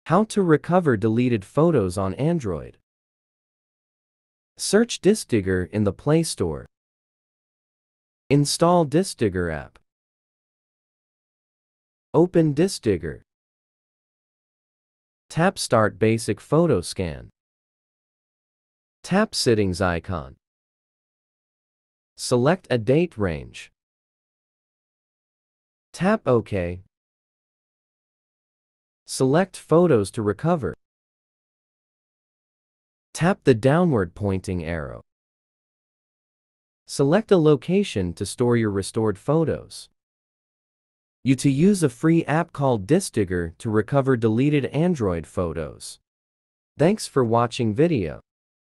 How to recover deleted photos on Android. Search DiskDigger in the Play Store. Install DiskDigger app. Open DiskDigger. Tap Start Basic Photo Scan. Tap Settings icon. Select a date range. Tap OK. Select Photos to recover. Tap the downward pointing arrow. Select a location to store your restored photos. You to use a free app called DiskDigger to recover deleted Android photos. Thanks for watching video.